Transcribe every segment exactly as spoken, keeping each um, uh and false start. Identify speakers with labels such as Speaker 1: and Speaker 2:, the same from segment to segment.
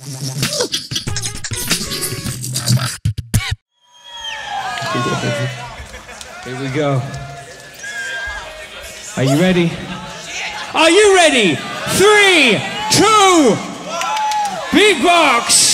Speaker 1: Here we go. Are you ready? Are you ready? Three, two, beatbox.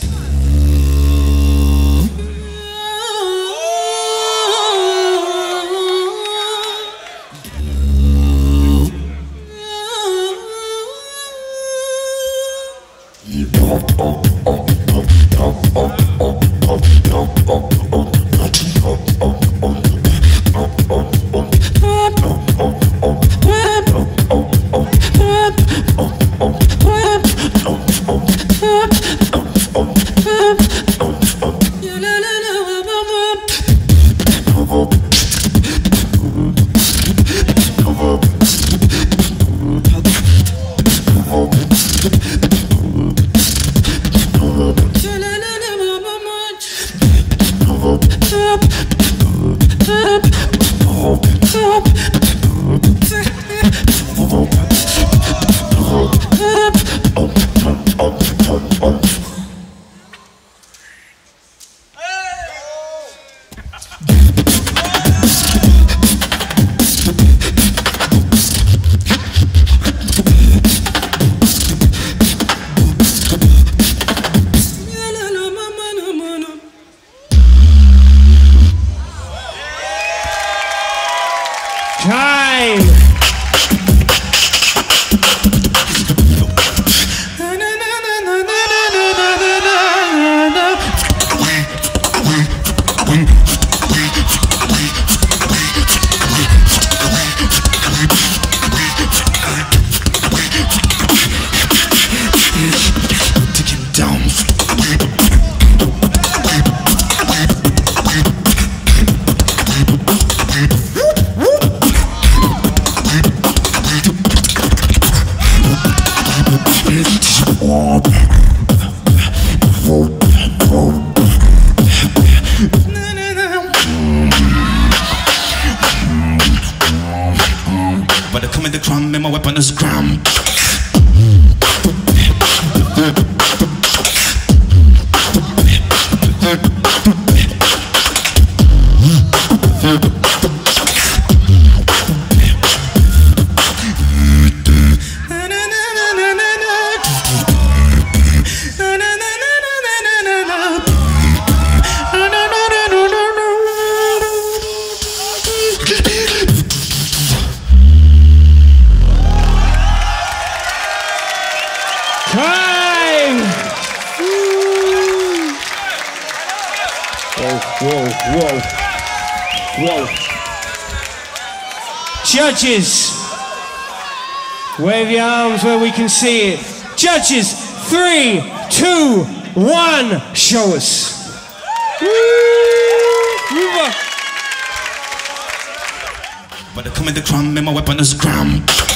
Speaker 1: Time!
Speaker 2: But I come in the crumb and my weapon is gram.
Speaker 1: Time! Whoa, whoa, whoa, whoa. Judges, wave your arms where we can see it. Judges, three, two, one, show us.
Speaker 2: But I come in the crumb and my weapon is gram.